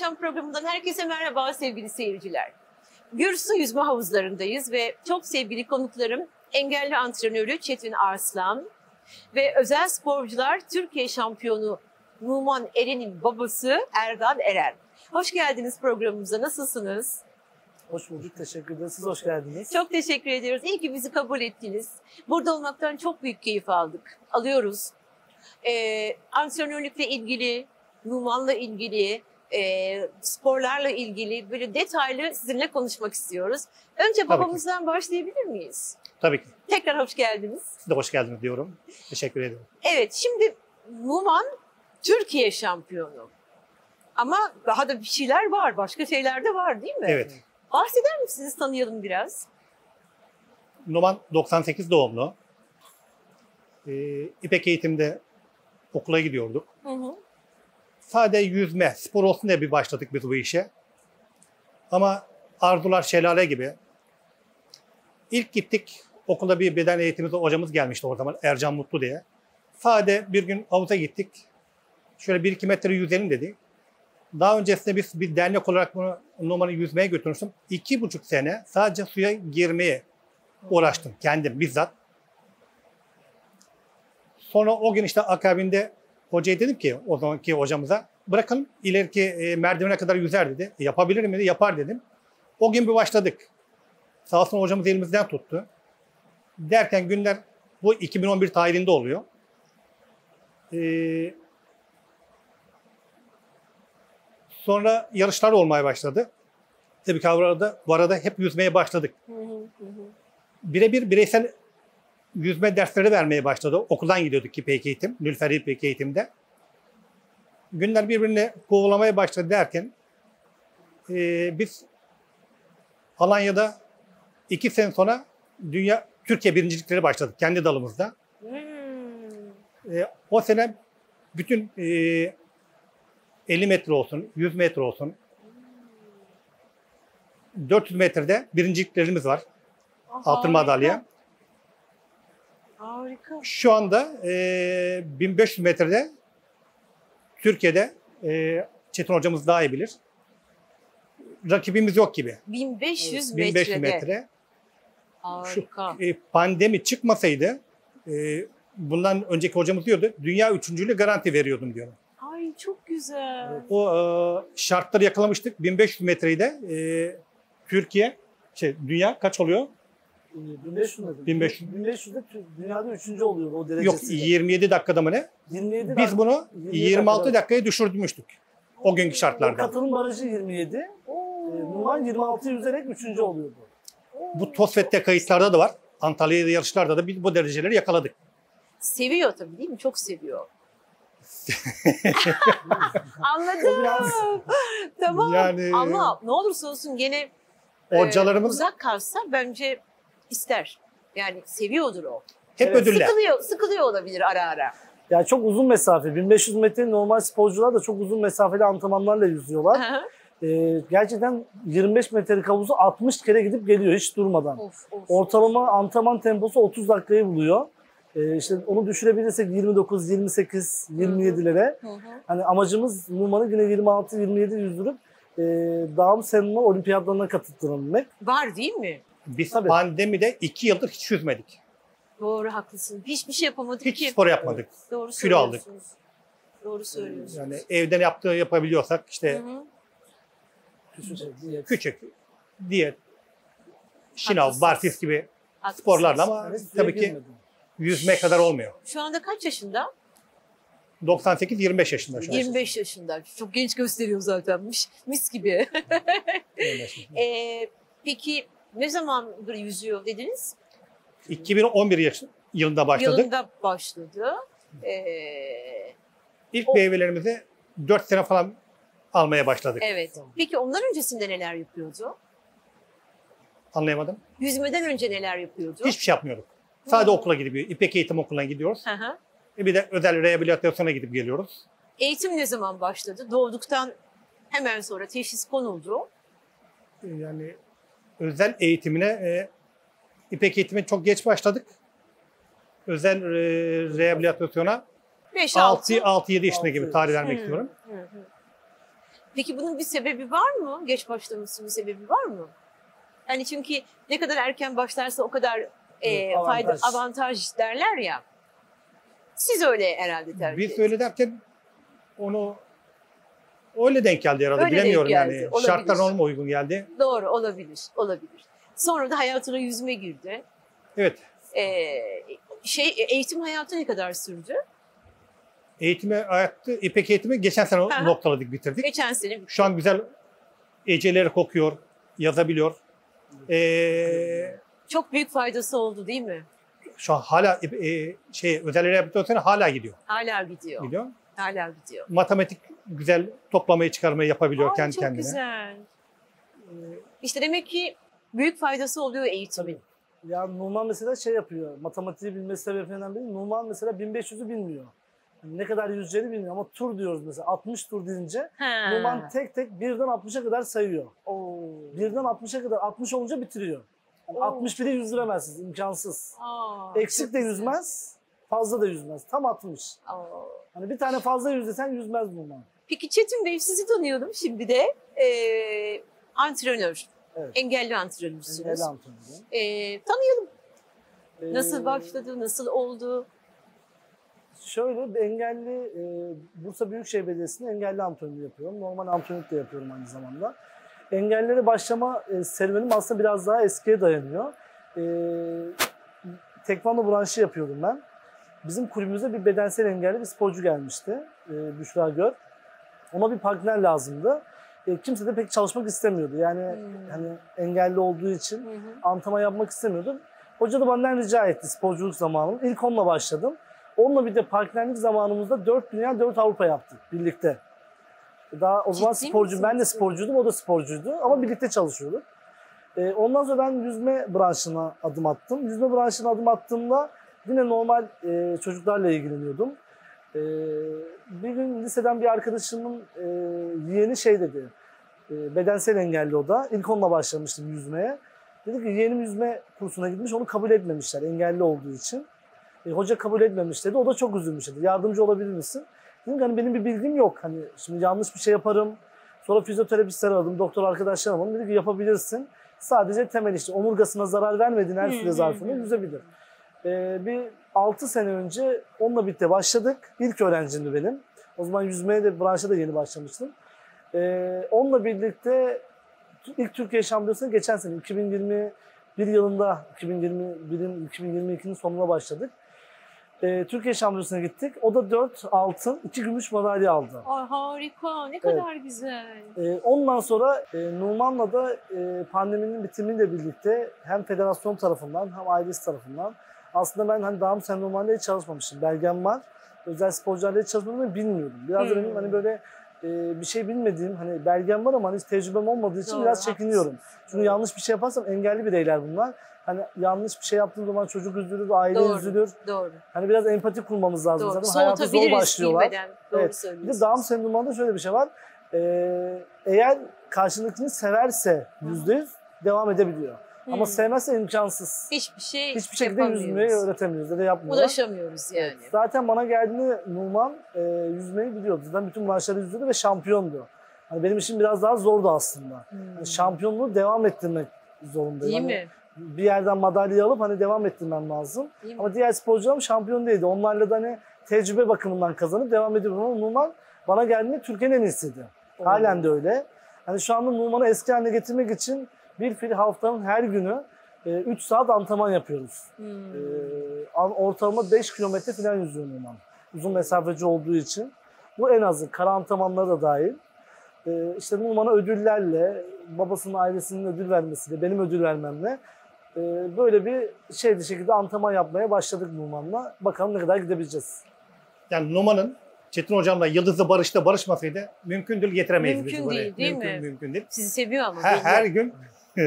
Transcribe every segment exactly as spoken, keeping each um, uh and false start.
Yaşam programından herkese merhaba sevgili seyirciler. Gürsu Yüzme Havuzlarındayız ve çok sevgili konuklarım engelli antrenörü Çetin Arslan ve özel sporcular Türkiye şampiyonu Numan Eren'in babası Erdan Eren. Hoş geldiniz programımıza. Nasılsınız? Hoş bulduk. Teşekkür ederiz. Siz hoş geldiniz. Çok teşekkür ediyoruz. İyi ki bizi kabul ettiniz. Burada olmaktan çok büyük keyif aldık. Alıyoruz. Ee, antrenörlükle ilgili, Numan'la ilgili, e, sporlarla ilgili böyle detaylı sizinle konuşmak istiyoruz. Önce babamızdan başlayabilir miyiz? Tabii ki. Tekrar hoş geldiniz. Siz de hoş geldiniz diyorum. Teşekkür ediyorum. Evet, şimdi Numan Türkiye şampiyonu. Ama daha da bir şeyler var, başka şeyler de var değil mi? Evet. Bahseder misiniz, tanıyalım biraz? Numan doksan sekiz doğumlu. Ee, İpek eğitimde okula gidiyorduk. Hı hı. Sadece yüzme, spor olsun diye bir başladık biz bu işe. Ama arzular şelale gibi. İlk gittik, okulda bir beden eğitimi hocamız gelmişti o zaman, Ercan Mutlu diye. Sadece bir gün havuza gittik. Şöyle bir iki metre yüzelim dedi. Daha öncesinde biz bir dernek olarak bunu Numan'ı yüzmeye götürmüştüm. İki buçuk sene sadece suya girmeye uğraştım kendim bizzat. Sonra o gün işte akabinde hocaya dedim ki o zamanki hocamıza bırakalım ileriki e, merdivene kadar yüzer dedi. E, yapabilir mi dedi, yapar dedim. O gün bir başladık. Sağ olsun hocamız elimizden tuttu. Derken günler bu iki bin on bir tarihinde oluyor. Ee, sonra yarışlar olmaya başladı. Tabii ki arada, bu arada hep yüzmeye başladık. Birebir bireysel yüzme dersleri vermeye başladı. Okuldan gidiyorduk İpek Eğitim, Nülfer İpek Eğitim'de. Günler birbirine kovalamaya başladı derken e, biz Alanya'da iki sene sonra dünya Türkiye birincilikleri başladık kendi dalımızda. Hmm. E, o sene bütün e, elli metre olsun, yüz metre olsun, dört yüz metrede birinciliklerimiz var. Aa, Altın madalya. Harika. Şu anda e, bin beş yüz metrede Türkiye'de e, Çetin hocamız daha iyi bilir. Rakibimiz yok gibi. bin beş yüz metrede. bin beş yüz metre. Harika. Şu, e, pandemi çıkmasaydı e, bundan önceki hocamız diyordu dünya üçüncülüğü garanti veriyordum diyor. Ay çok güzel. O e, şartları yakalamıştık. bin beş yüz metreyi de e, Türkiye, şey dünya kaç oluyor? bin beş yüz bin beş yüz. bin beş yüzde dünyada üçüncü oluyor o Yok derecesi. yirmi yedi dakikada mı ne? yirmi yedi Biz bunu yirmi yedi yirmi altı dakikada. dakikaya düşürmüştük. O günkü şartlarda. Katılım barajı yirmi yedi. Oo. E, Numan yirmi altı yüzerek üçüncü oluyordu. Bu TOSFET'te kayıtlarda da var. Antalya'da yarışlarda da biz bu dereceleri yakaladık. Seviyor tabii değil mi? Çok seviyor. Anladım. Biraz- Tamam. Yani- Ama ne olursa olsun gene e, Hocalarımız uzak kalsa bence ister. Yani seviyordur o. hep Evet, ödüller. Sıkılıyor, sıkılıyor olabilir ara ara. Yani çok uzun mesafe. bin beş yüz metre normal sporcular da çok uzun mesafeli antrenmanlarla yüzüyorlar. E, gerçekten yirmi beş metrelik havuzu altmış kere gidip geliyor hiç durmadan. Of, of. Ortalama antrenman temposu otuz dakikayı buluyor. Ee, işte onu düşürebilirsek yirmi dokuz, yirmi sekiz, yirmi yedilere. Hı hı. Hani amacımız Numan'ı yine yirmi altı, yirmi yedi yüzdürüp e, Down Senma olimpiyatlarına katıltırabilmek. Var değil mi? Biz Tabii. pandemide iki yıldır hiç yüzmedik. Doğru, haklısın. Hiçbir şey yapamadık Hiç ki. spor yapmadık. Doğru kilo aldık. söylüyorsunuz. Doğru söylüyorsunuz. Yani evden yaptığı yapabiliyorsak işte Hı hı. Küçük, diyet. küçük diyet, şınav, Haklısınız. barfiks gibi Haklısınız. sporlarla ama Yani suya tabii ki girmedim. yüzme kadar olmuyor. Şu anda kaç yaşında? doksan sekiz yirmi beş yaşında şu an. yirmi beş yaşında. Çok genç gösteriyor zaten. Mis, mis gibi. Ee, peki ne zamandır yüzüyor dediniz? iki bin on bir yaş- yılında başladık. Yılında başladı. Ee, İlk O- meyvelerimizi dört sene falan almaya başladık. evet. Peki ondan öncesinde neler yapıyordu? Anlayamadım. Yüzmeden önce neler yapıyordu? Hiçbir şey yapmıyorduk. Sadece Hı. okula gidip, İpek Eğitim Okulu'na gidiyoruz. Hı hı. E bir de özel rehabilitasyona gidip geliyoruz. Eğitim ne zaman başladı? Doğduktan hemen sonra teşhis konuldu. E, Yani özel eğitimine, e, İpek Eğitim'e çok geç başladık. Özel e, rehabilitasyona beş altı. altı yedi yaşında gibi altı tarih yaş. vermek Hı. istiyorum. Hı hı. Peki bunun bir sebebi var mı? Geç başlamasının bir sebebi var mı? Yani çünkü ne kadar erken başlarsa o kadar e, Evet, fayda, avantaj. avantaj derler ya. Siz öyle herhalde tercih Biz ettiniz. öyle derken onu öyle denk geldi herhalde. Öyle denk Bilemiyorum geldi, yani. olabilir. Şartlar normal uygun geldi. Doğru, olabilir, olabilir. Sonra da hayatına yüzme girdi. Evet. Ee, şey eğitim hayatı ne kadar sürdü? Eğitime ayakta, İpek eğitimi geçen sene Aha. noktaladık, bitirdik. Geçen sene Şu an güzel eceleri kokuyor, yazabiliyor. Ee, çok büyük faydası oldu değil mi? şu an hala e, şey özel rehabilitasyona hala gidiyor. Hala gidiyor. Gidiyor. Hala gidiyor. Matematik güzel toplamayı çıkarmayı yapabiliyor Aa, kendi çok kendine. güzel. İşte demek ki büyük faydası oluyor eğitimin. Ya Numan mesela şey yapıyor, matematiği bilmesi sebeplerinden biri. Numan mesela bin beş yüzü bilmiyor. Yani ne kadar yüzeceğini bilmiyor ama tur diyoruz mesela. altmış tur deyince Ha. Numan tek tek birden altmışa kadar sayıyor. Oo. Birden altmışa kadar, altmış olunca bitiriyor. Yani Oo. altmış biri yüzdüremezsiniz, imkansız. Aa, Eksik çok de güzel. yüzmez, fazla da yüzmez. Tam altmış. Aa. Hani bir tane fazla yüzdesen yüzmez Numan. Peki Çetin Bey, sizi tanıyalım şimdi de. Ee, antrenör. Evet. Engelli antrenörsünüz. Engelli antrenörü. Ee, tanıyalım. Ee, Nasıl başladı, nasıl oldu? Şöyle bir engelli, e, Bursa Büyükşehir Belediyesi'nde engelli antrenörlüğü yapıyorum. Normal antrenörlük de yapıyorum aynı zamanda. Engellilere başlama e, serüvenim aslında biraz daha eskiye dayanıyor. E, tekvando branşı yapıyordum ben. Bizim kulübümüze bir bedensel engelli bir sporcu gelmişti. E, Büşra Gör. Ona bir partner lazımdı. E, kimse de pek çalışmak istemiyordu. Yani Hmm. hani engelli olduğu için Hı hı. antrenman yapmak istemiyordum. Hoca da benden rica etti sporculuk zamanım. İlk onunla başladım. Onunla bir de partnerlik zamanımızda dört dünya dört Avrupa yaptık birlikte. Daha o zaman Ciddi sporcu, ben de misiniz? sporcuydum, o da sporcuydu ama birlikte çalışıyorduk. Ee, ondan sonra ben yüzme branşına adım attım. Yüzme branşına adım attığımda yine normal e, çocuklarla ilgileniyordum. Ee, bir gün liseden bir arkadaşımın e, yeğeni şey dedi, e, bedensel engelli o da. İlk onunla başlamıştım yüzmeye. Dedi ki yeğenim yüzme kursuna gitmiş, onu kabul etmemişler engelli olduğu için. E, hoca kabul etmemiş dedi. O da çok üzülmüş dedi. Yardımcı olabilir misin? Dedim ki hani benim bir bilgim yok. Hani şimdi yanlış bir şey yaparım. Sonra fizyoterapistler aradım, doktor arkadaşlar aradım. Dedi ki yapabilirsin. Sadece temel işte omurgasına zarar vermediğin her süre zarfında yüzebilir. E, bir altı sene önce onunla birlikte başladık. İlk öğrencimdi benim. O zaman yüzmeye de branşa da yeni başlamıştım. E, onunla birlikte ilk Türkiye Şampiyonası'na geçen sene iki bin yirmi bir yılında iki bin yirmi birin iki bin yirmi ikinin sonuna başladık. Ee, Türkiye Şampiyonası'na gittik. O da dört altın, iki gümüş madalya aldı. Ay harika, ne kadar güzel. Ee, ondan sonra e, Numan'la da e, pandeminin bitimiyle birlikte hem federasyon tarafından hem ailesi tarafından aslında ben hani Down sendromunla hiç çalışmamıştım. Belgem var. Özel sporcularla hiç çalışmadığımı bilmiyordum. Biraz da Hmm. benim hani böyle e, bir şey bilmediğim, hani belgem var ama hani hiç tecrübem olmadığı için Doğru, biraz çekiniyorum. haklısınız. Çünkü Doğru. yanlış bir şey yaparsam engelli bireyler bunlar. Hani yanlış bir şey yaptığım zaman çocuk üzülür, aile Doğru. üzülür. Doğru. Hani biraz empati kurmamız lazım Doğru. zaten. Hayata zor Soğutabiliriz başlıyorlar. bilmeden. Doğru Evet. Bir de söylüyorsunuz. Down sendromunda şöyle bir şey var. Ee, eğer karşındakini severse yüzde yüz devam edebiliyor. Ama Hmm. sevmezse imkansız. Hiçbir şey Hiçbir şekilde yapamıyoruz. yüzmeyi öğretemiyoruz ya da yapmıyorlar. Ulaşamıyoruz yani. Evet. Zaten bana geldiğinde Numan e, yüzmeyi biliyordu. Zaten bütün branşları yüzüyordu ve şampiyondu. Hani benim için biraz daha zordu aslında. Hmm. Yani şampiyonluğu devam ettirmek zorundayım. Değil Hani mi? bir yerden madalya alıp hani devam ettirmem lazım. Değil mi? Ama diğer sporcularım şampiyon değildi. Onlarla da hani tecrübe bakımından kazanıp devam ediyorum. Ama Numan bana geldiğinde Türkiye'nin en iyisiydi. Oo. Halen de öyle. Hani şu anda Numan'ı eski haline getirmek için bir fil haftanın her günü üç saat antrenman yapıyoruz. Hmm. Ee, ortalama beş kilometre falan yüzüyor Numan. Uzun mesafeci olduğu için. Bu en azı. Kara antrenmanları da dahil. Ee, işte Numan'a ödüllerle, babasının ailesinin ödül vermesiyle, benim ödül vermemle e, böyle bir şeydi şekilde antrenman yapmaya başladık Numan'la. Bakalım ne kadar gidebileceğiz. Yani Numan'ın Çetin Hocam'la Yıldız'la barışta barışmasaydı mümkün değil, getiremeyiz Mümkün bizi buraya. değil, değil mümkün, mi? Mümkün değil. Sizi seviyor ama. Her, belli. her gün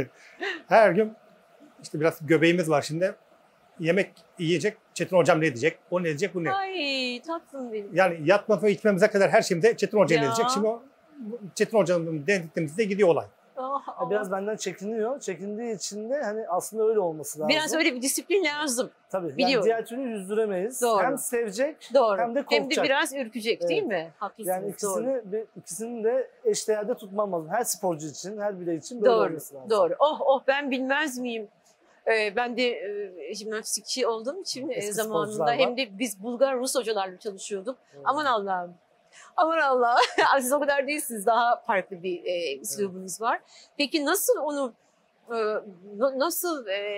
her gün işte biraz göbeğimiz var şimdi. Yemek yiyecek, Çetin Hocam ne diyecek, o ne diyecek, bu ne? Ay tatlım benim. Yani yatma ve içmemize kadar her şeyimize Çetin Hoca ne Ya. diyecek. Şimdi o Çetin Hoca'nın dediklerimizde gidiyor olay. Ah, Yani biraz benden çekiniyor. Çekindiği için de hani aslında öyle olması lazım. Biraz öyle bir disiplin lazım. Tabii. Yani biliyorum. diğer türlü yüzdüremeyiz. Doğru. Hem sevecek Doğru. hem de korkacak. Hem de biraz ürkecek değil Evet. mi? Haklısınız. Yani doğru. ikisini, bir- ikisini de eşdeğerde tutmam lazım. Her sporcu için, her birey için böyle Doğru, olması lazım. doğru. Oh oh ben bilmez miyim? Ee, ben de e, jimnastikçi olduğum için e, Eski zamanında sporcular var. hem de biz Bulgar Rus hocalarla çalışıyorduk. Evet. Aman Allah'ım. Aman Allah. Siz o kadar değilsiniz. Daha farklı bir e, üslubunuz var. Peki nasıl onu e, na- nasıl e,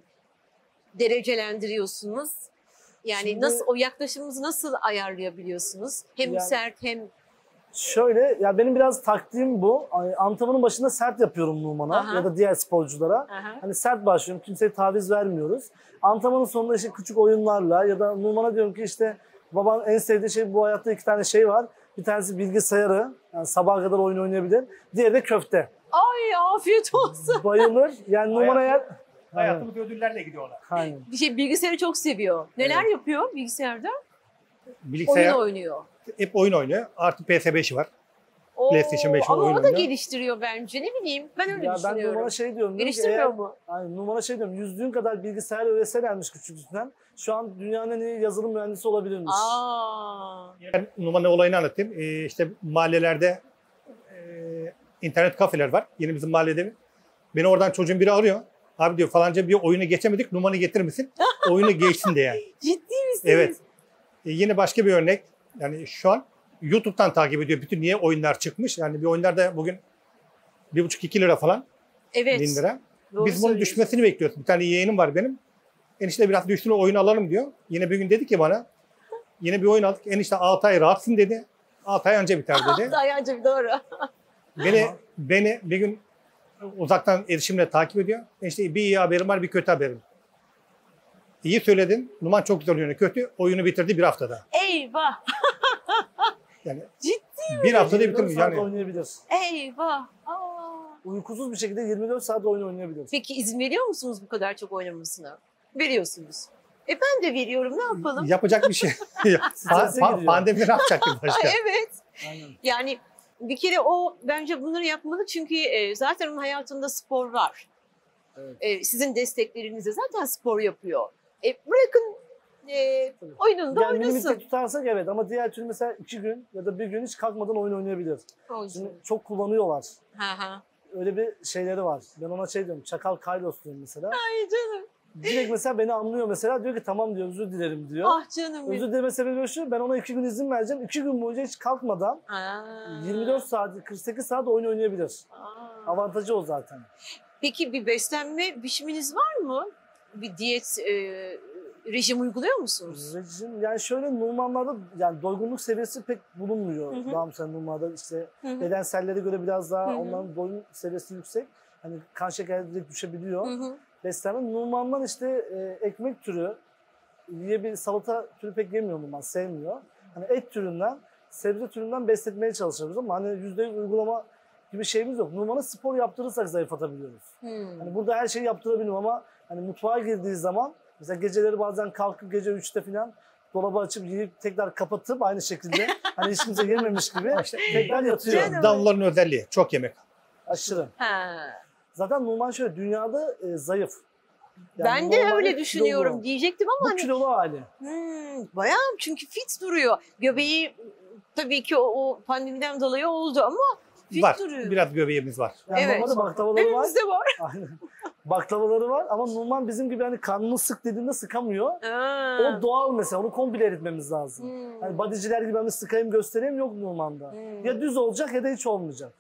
derecelendiriyorsunuz? Yani Şimdi- nasıl o yaklaşımınızı nasıl ayarlayabiliyorsunuz? Hem Yani- sert hem Şöyle, ya benim biraz taktiğim bu. Ay, Antrenmanın başında sert yapıyorum Numan'a Aha. ya da diğer sporculara. Aha. Hani sert başlıyorum, kimseye taviz vermiyoruz. Antrenmanın sonunda işte küçük oyunlarla ya da Numan'a diyorum ki işte baban en sevdiği şey bu hayatta iki tane şey var. Bir tanesi bilgisayarı, yani sabaha kadar oyun oynayabilir. Diğeri de köfte. ay afiyet olsun. Bayılır. Yani Numan Hayatım- eğer... Hayatımız ödüllerle gidiyorlar. Aynen. Bir şey bilgisayarı çok seviyor. Neler yapıyor bilgisayarda? Bilgisayar Oyun oynuyor. hep oyun oynuyor. Artı P S beşi var. Oo, PlayStation beş ama oyun o da oynuyor. geliştiriyor bence. Ne bileyim ben öyle Ya ben düşünüyorum. Numan'a şey diyorum. diyorum ki Geliştirmiyor eğer- mu? Aynen, Numan'a şey diyorum. Yüzdüğün kadar bilgisayar öğretselermiş küçüklükten. Şu an dünyanın en iyi yazılım mühendisi olabilirmiş. Aa. Ben numara olayını anlatayım. Ee, işte mahallelerde e, internet kafeler var. Yine bizim mahallede. Beni oradan çocuğun biri arıyor. Abi diyor falanca bir oyunu geçemedik. Numaranı getirir misin? Oyunu geçsin diye. Ciddi misiniz? Evet. E, yine başka bir örnek. Yani şu an YouTube'dan takip ediyor. Bütün niye oyunlar çıkmış. Yani bir oyunlarda bugün bir buçuk iki lira falan. Evet. Bin lira. Doğru Biz bunun söylüyorsun. düşmesini bekliyoruz. Bir tane yeğenim var benim. Enişte biraz düştüğünü oyun alalım diyor. Yine bir gün dedi ki bana. Yine bir oyun aldık. Enişte altı ay rahatsın dedi. altı ay anca biter dedi. Dayancım doğru. beni beni bir gün uzaktan erişimle takip ediyor. Enişte bir iyi haberim var, bir kötü haberim. İyi söyledin. Numan çok güzel oynuyor. Kötü oyunu bitirdi bir haftada. Eyvah. Yani Ciddi bir haftada yirmi dört bitirmiş saat yani. oynayabilir. Eyvah. Aa. Uykusuz bir şekilde yirmi dört saat oyun oynayabilir. Peki izin veriyor musunuz bu kadar çok oynamasına? Veriyorsunuz. E ben de veriyorum. Ne yapalım? Yapacak bir şey. Pa- Strese pa- giriyor. pandemi ne yapacaktık başka? Evet. Aynen. Yani bir kere o bence bunları yapmalı çünkü e, zaten onun hayatında spor var. Evet. E, sizin desteklerinizle zaten spor yapıyor. E, bırakın e, Tabii. oyununda Yani limitte oynasın. tutarsak evet ama diğer türlü mesela iki gün ya da bir gün hiç kalkmadan oyun oynayabilir. Oyuncu. Şimdi çok kullanıyorlar. Ha ha. Öyle bir şeyleri var. Ben ona şey diyorum, Çakal Kaylos diyorum mesela. Ay canım. Direkt mesela beni anlıyor mesela, diyor ki tamam diyor, özür dilerim diyor. Ah canım. benim. Özür dileme sebebi şu, ben ona iki gün izin vereceğim. İki gün boyunca hiç kalkmadan Aa. yirmi dört saat, kırk sekiz saat oyun oynayabilir. Aa. Avantajı o zaten. Peki bir beslenme biçiminiz var mı? Bir diyet e, rejim uyguluyor musunuz? Rejim, yani şöyle Numanlarda yani doygunluk seviyesi pek bulunmuyor. Hı hı. Daha mesela Numanlarda işte Hı hı. bedensellere göre biraz daha Hı hı. onların doyum seviyesi yüksek. Hani kan şekeri direkt düşebiliyor. Hı hı. Beslenme Numan'dan işte e, ekmek türü, yiyebil salata türü pek yemiyor Numan, sevmiyor. Hani et türünden, sebze türünden besletmeye çalışıyoruz ama hani yüzde yüz uygulama gibi şeyimiz yok. Numan'a spor yaptırırsak zayıflatabiliyoruz. Hmm. Hani burada her şeyi yaptırabiliyorum ama hani mutfağa girdiği zaman mesela geceleri bazen kalkıp gece üçte falan dolabı açıp yiyip tekrar kapatıp aynı şekilde hani hiç kimse yememiş gibi tekrar yatıyor. Canım. Damların özelliği. Çok yemek. Aşırı. Ha. Zaten Numan şöyle dünyada e, zayıf. Yani ben de normalde öyle kilolu. düşünüyorum diyecektim ama Bu hani kilolu hali. hmm, bayağı çünkü fit duruyor. Göbeği tabii ki o, o pandemiden dolayı oldu ama fit Var. duruyor. Biraz göbeğimiz var. Yani Evet. normalde baklavaları var. Hepimizde var. Aynen. Baklavaları var ama Numan bizim gibi hani karnını sık dediğinde sıkamıyor. Ha. O doğal mesela, onu komple eritmemiz lazım. Hmm. Hani bodyciler gibi hani sıkayım göstereyim yok Numan'da. Hmm. Ya düz olacak ya da hiç olmayacak.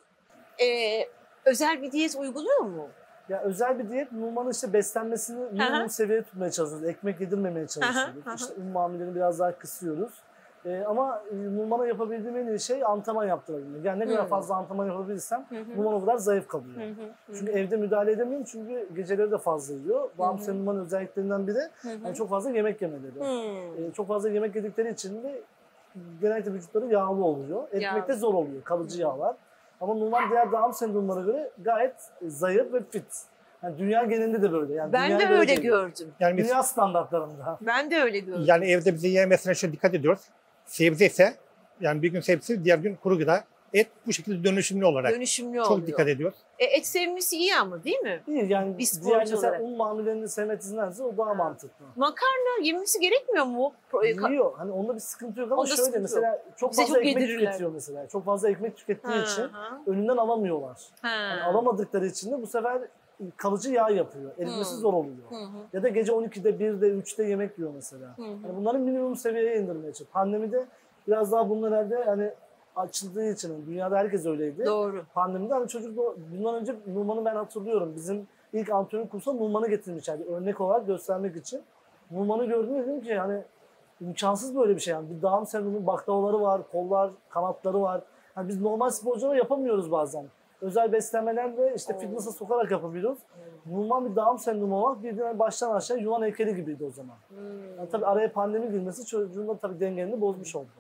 Ee, özel bir diyet uyguluyor mu? Ya özel bir diyet Numan'ın işte beslenmesini minimum seviyeye tutmaya çalışıyoruz. Ekmek yedirmemeye çalışıyoruz. Hı hı, hı. İşte un mamullerini biraz daha kısıyoruz. Ee, ama e, Numan'a yapabildiğim en iyi şey antrenman yaptırabilmek. Yani ne kadar Hı. fazla antrenman yapabilirsem Hı hı. Numan o kadar zayıf kalıyor. Hı hı, hı Çünkü evde müdahale edemiyorum çünkü geceleri de fazla yiyor. Bağımsız hı. Numan'ın özelliklerinden biri hı hı. yani çok fazla yemek yemeleri. Hmm. Ee, çok fazla yemek yedikleri için de genellikle vücutları yağlı oluyor. Etmekte Yağlı. zor oluyor, kalıcı yağlar. Ama Numan diğer Down sendromlara göre gayet zayıf ve fit. Yani dünya genelinde de böyle. Yani Ben dünyaya de göre öyle değil. gördüm. Yani biz Dünya standartlarında. Ben de öyle gördüm. yani evde bize yemesine şöyle dikkat ediyoruz. Sebze ise yani bir gün sebze, diğer gün kuru gıda. Et bu şekilde dönüşümlü olarak Dönüşümlü çok oluyor. dikkat ediyoruz. E, et sevmesi iyi ama değil mi? Değil yani Bir sporcu diğer mesela olarak. un mamullerini sevmesindense o daha mantıklı. Makarna yemesi gerekmiyor mu? Pro- e, ka- Yiyor. Hani onda bir sıkıntı yok ama Onda şöyle sıkıntı mesela çok Bize fazla çok ekmek yedirirler. tüketiyor mesela. Çok fazla ekmek tükettiği Ha, için ha, önünden alamıyorlar. ha. Yani alamadıkları için de bu sefer kalıcı yağ yapıyor. Eritmesi Hı. zor oluyor. Hı hı, Ya da gece on ikide, birde, üçte yemek yiyor mesela. hı hı. Yani bunların minimum seviyeye indirmeye çalışıyor. Pandemide biraz daha bunlar herhalde hani açıldığı için hani dünyada herkes öyleydi. Doğru. Pandemide hani çocuk da bundan önce Numan'ı ben hatırlıyorum. Bizim ilk antrenör kursuna Numan'ı getirmişlerdi örnek olarak göstermek için. Numan'ı gördüm dedim ki hani imkansız böyle bir şey yani. Bir Down sendromu baklavaları var, kollar, kanatları var. Yani biz normal sporculara yapamıyoruz bazen. Özel beslenmelerle işte Oo. fitness'a sokarak yapabiliyoruz. Numan bir Down sendromu var. Bildiğin baştan aşağı yuvan heykeli gibiydi o zaman. Hmm. Yani tabii araya pandemi girmesi çocuğun da tabii dengelini bozmuş oldu.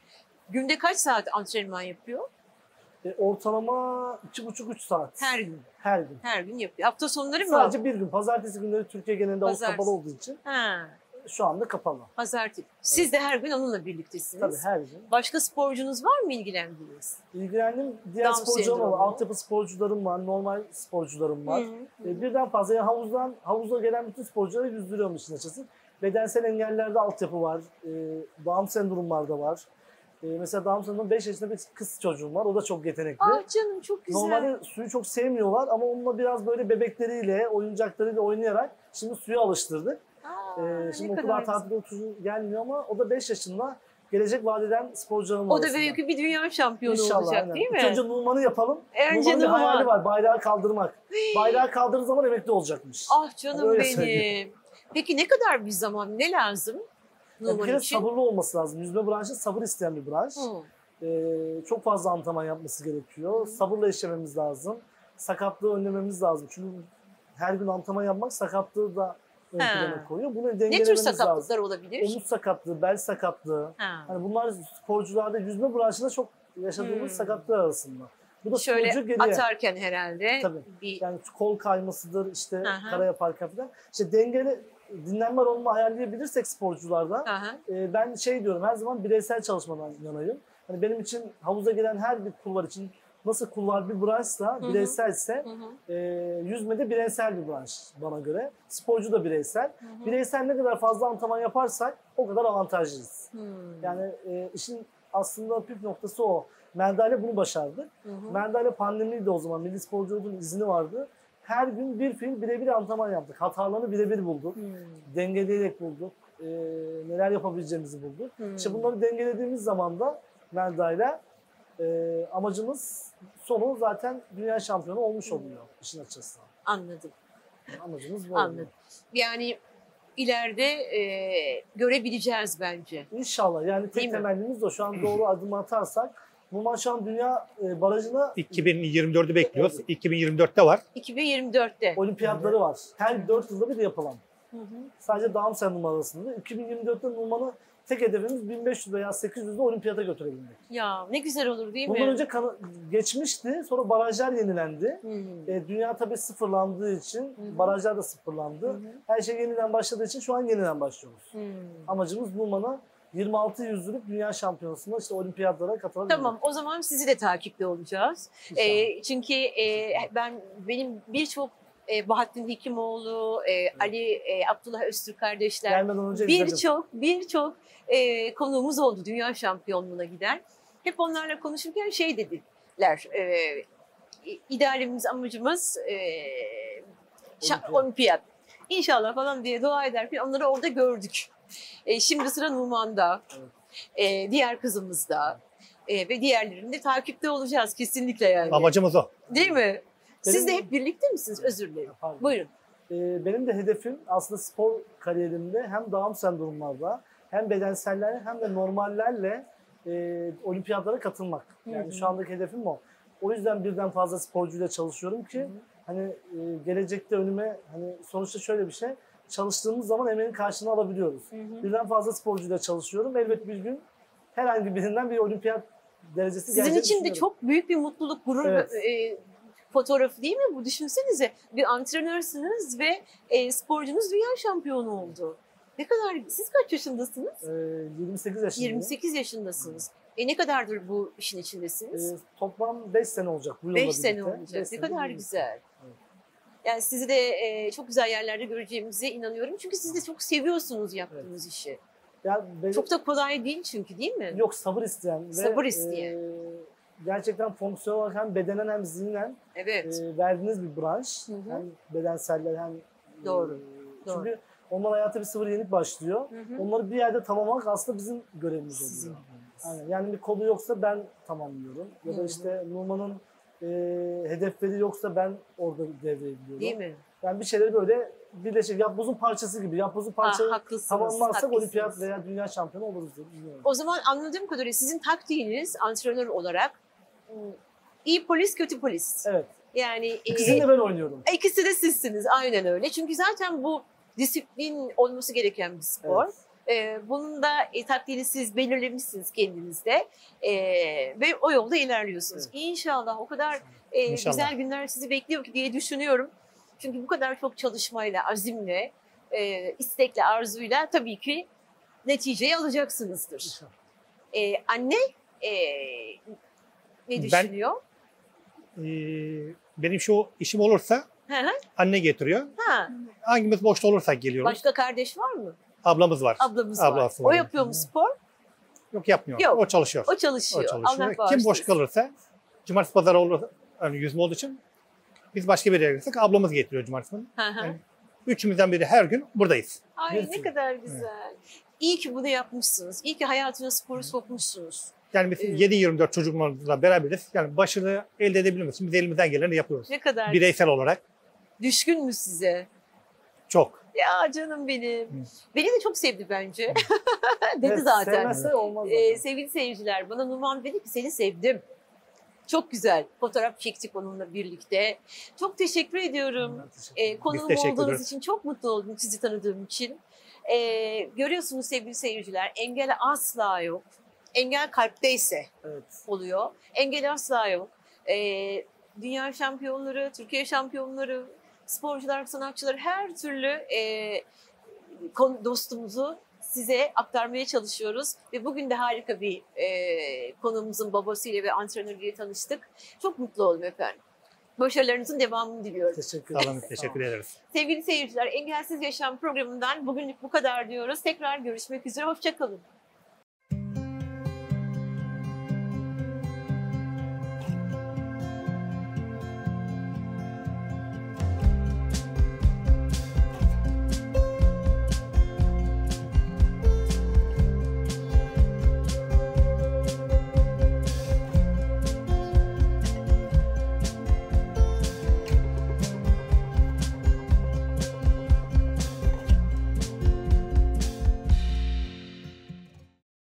Günde kaç saat antrenman yapıyor? E, ortalama iki buçuk üç saat. Her gün. Her gün. Her gün yapıyor. Hafta sonları mı? Sadece bir gün. Pazartesi günleri Türkiye genelinde havuz Pazartesi. kapalı olduğu için Ha, şu anda kapalı. pazartesi. Siz de her gün onunla birliktesiniz. Tabii her gün. Başka sporcunuz var mı ilgilendiğiniz? İlgilendim. Diğer Down sporcularım var. sendromu. Altyapı sporcularım var. Normal sporcularım var. Hı hı. E, birden fazla. Yani havuzdan, havuza gelen bütün sporcuları yüzdürüyorum işin açıkçası. Bedensel engellerde altyapı var. E, Down sendromlarda var. E, mesela Down sendromu beş yaşında bir kız çocuğum var. O da çok yetenekli. Ah canım çok güzel. Normalde suyu çok sevmiyorlar ama onunla biraz böyle bebekleriyle, oyuncaklarıyla oynayarak şimdi suya alıştırdık. Aa, Ee, ne şimdi kadar okullar güzel. tatilde oturucu gelmiyor ama o da beş yaşında gelecek vadeden sporcularım O da arasında. belki bir dünya şampiyonu İnşallah, olacak aynen. değil mi? İlk önce Numan'ı yapalım. Önce Numan'ın bir Numan. hayali var, bayrağı kaldırmak. Bayrağı kaldırdığı zaman emekli olacakmış. Ah canım Öyle benim. söyleyeyim. Peki ne kadar bir zaman, ne lazım Yani bir Numan kere için? sabırlı olması lazım. Yüzme branşı sabır isteyen bir branş. Hı. Ee, çok fazla antrenman yapması gerekiyor. Sabırla işlememiz lazım. Sakatlığı önlememiz lazım. Çünkü her gün antrenman yapmak sakatlığı da ön Ha. plana koyuyor. Bunu Ne tür dengelememiz lazım. sakatlıklar olabilir? Omuz sakatlığı, bel sakatlığı. Ha. Hani bunlar sporcularda yüzme branşında çok yaşadığımız Hmm. sakatlıklar arasında. Bu da Şöyle sporcu geriye. atarken herhalde Tabii. bir Yani kol kaymasıdır işte Aha. kara yaparken falan. İşte dengeli dinlenme alanını ayarlayabilirsek sporcularda Aha. e, ben şey diyorum her zaman bireysel çalışmadan yanayım. Hani benim için havuza gelen her bir kulvar için nasıl kulvar bir branşsa hı. bireyselse Hı hı. e, yüzmede bireysel bir branş bana göre. Sporcu da bireysel. Hı hı. Bireysel ne kadar fazla antrenman yaparsak o kadar avantajlıyız. Hmm. Yani e, işin aslında püf noktası o. Merdane bunu başardı. Hı hı. Merdane pandemiydi o zaman. Milli Sporculuğun izni vardı. Her gün bir fiil birebir antrenman yaptık. Hatalarını birebir bulduk. Hmm. Dengeleyerek bulduk. E, neler yapabileceğimizi bulduk. Hmm. İşte bunları dengelediğimiz zaman da Merda'yla e, amacımız sonu zaten dünya şampiyonu olmuş oluyor işin açıkçası. Anladım. Amacımız bu. Anladım. Yani ileride e, görebileceğiz bence. İnşallah yani Değil tek mi? temennimiz o. Şu an doğru adım atarsak Numan şu an dünya e, barajına iki bin yirmi dördü bekliyoruz. iki bin yirmi dörtte var. iki bin yirmi dörtte. olimpiyatları var. Her dört yılda bir yapılan. Hı hı. Sadece Down sendromu arasında. iki bin yirmi dörtte Numan'ı tek hedefimiz bin beş yüz veya sekiz yüzde olimpiyata götürebilmek. Ya ne güzel olur değil mi? Bundan önce kanı- geçmişti. Sonra barajlar yenilendi. Hmm. E, dünya tabii sıfırlandığı için hı. barajlar da sıfırlandı. Hı hı. Her şey yeniden başladığı için şu an yeniden başlıyoruz. Hmm. Amacımız Numan'a yirmi altı yüzlük dünya şampiyonasında işte olimpiyatlara katılabilmek. Tamam, o zaman sizi de takipte olacağız. İnşallah. E, çünkü e, ben benim birçok e, Bahattin Hekimoğlu, e, Ali, e, Abdullah Öztürk kardeşler, Gelmeden önce izledim. birçok birçok e, konuğumuz oldu dünya şampiyonluğuna giden. Hep onlarla konuşurken şey dediler, e, idealimiz, amacımız e, şa- Olimpiyat. olimpiyat. İnşallah falan diye dua ederken onları orada gördük. E, şimdi sıra Numan'da, Evet. e, diğer kızımızda e, ve diğerlerinde takipte olacağız kesinlikle yani. Amacımız o. Değil mi? Siz de Benim- hep birlikte misiniz? Özür dilerim. Pardon. Buyurun. Ee, benim de hedefim aslında spor kariyerimde hem Down sendromlarda hem bedensellerle hem de normallerle e, olimpiyatlara katılmak. Yani Hı hı. şu andaki hedefim o. O yüzden birden fazla sporcuyla çalışıyorum ki Hı hı. hani e, gelecekte önüme hani sonuçta şöyle bir şey çalıştığımız zaman emeğin karşılığını alabiliyoruz. Hı hı. Birden fazla sporcuyla çalışıyorum. Elbet bir gün herhangi birinden bir olimpiyat derecesi Sizin geleceğini için de düşünüyorum. çok büyük bir mutluluk, gurur Evet. e, fotoğrafı değil mi bu? Düşünsenize bir antrenörsünüz ve e, sporcunuz dünya şampiyonu oldu. Ne kadar, siz kaç yaşındasınız? Ee, yirmi sekiz yaşındayım. yirmi sekiz yaşındasınız. E ne kadardır bu işin içindesiniz? Ee, toplam beş sene olacak bu yolla beş birlikte. sene olacak. Beş Ne senedir kadar birlikte. güzel. Evet. Yani sizi de e, çok güzel yerlerde göreceğimize inanıyorum. Çünkü siz de çok seviyorsunuz yaptığınız işi. Ya benim- Çok da kolay değil çünkü, değil mi? Yok, sabır isteyen. Sabır ve, isteyen. e, gerçekten fonksiyon olarak hem bedenen hem zihnen Evet. e, verdiğiniz bir branş. Hı hı. Hem bedenseller hem... Doğru, e, doğru. Çünkü onlar hayata bir sıfır yenik başlıyor. Hı hı. Onları bir yerde tamamlamak aslında bizim görevimiz oluyor. Sizin. Aynen. Yani bir kolu yoksa ben tamamlıyorum. Ya Hı da hı. işte Numan'ın e, hedefleri yoksa ben orada devreye giriyorum. Değil mi? Yani bir şeyleri böyle birleşik, yapbozun parçası gibi. Yapbozun Ha, parçaları haklısınız. tamamlarsak haklısınız. olimpiyat veya dünya şampiyonu oluruz diye düşünüyorum. O zaman anladığım kadarıyla sizin taktiğiniz antrenör olarak ım, iyi polis, kötü polis. Evet. Yani e, İkisini de ben oynuyorum. ikisi de sizsiniz. Aynen öyle. Çünkü zaten bu disiplin olması gereken bir spor. Evet. Ee, bunun da e, taktiğini siz belirlemişsiniz kendinizde Ee, ve o yolda ilerliyorsunuz. Evet. İnşallah o kadar e, İnşallah. güzel günler sizi bekliyor ki diye düşünüyorum. Çünkü bu kadar çok çalışmayla, azimle, e, istekle, arzuyla tabii ki neticeyi alacaksınızdır. İnşallah. Ee, anne e, ne Ben- düşünüyor? Ee, benim şu işim olursa Hı hı. anne getiriyor. Ha, Hangimiz boşta olursak geliyoruz. başka kardeş var mı? Ablamız var. Ablamız var. Ablası O yapıyor mu spor? Yok, yapmıyor. Yok. O çalışıyor. O çalışıyor. O çalışıyor. Allah Kim boş bağışlasın. kalırsa cumartesi pazarı olur, yani yüzme olduğu için biz başka bir yere gitsek ablamız getiriyor cumartesi günü. Hı hı. Yani üçümüzden biri her gün buradayız. Ay Hepsi. ne kadar güzel. İyi ki bunu yapmışsınız. İyi ki hayatına sporu sokmuşsunuz. Yani biz Evet. yedi yirmi dört çocuğumuzla beraberiz. Yani başarı elde edebilmek için biz elimizden geleni yapıyoruz. Ne kadar Bireysel olarak düşkün mü size? çok. Ya canım benim. Hı. Beni de çok sevdi bence. Dedi Evet, zaten. Sevmezse olmaz zaten. Ee, sevgili seyirciler, bana Numan dedi ki seni sevdim. Çok güzel. Fotoğraf çektik onunla birlikte. Çok teşekkür ediyorum. Ben teşekkür Ee, ederim. konuğum teşekkür olduğunuz ederiz. için çok mutlu oldum sizi tanıdığım için. Ee, görüyorsunuz sevgili seyirciler, engel asla yok. Engel kalpteyse Evet. oluyor. Engel asla yok. Ee, dünya şampiyonları, Türkiye şampiyonları, sporcular, sanatçılar her türlü e, kon- dostumuzu size aktarmaya çalışıyoruz. Ve bugün de harika bir e, konuğumuzun babasıyla ve antrenörüyle tanıştık. Çok mutlu oldum efendim. Başarılarınızın devamını diliyorum. Teşekkür Sağ ederim. olun, teşekkür ederiz. Sevgili seyirciler, Engelsiz Yaşam programından bugünlük bu kadar diyoruz. Tekrar görüşmek üzere, hoşça kalın.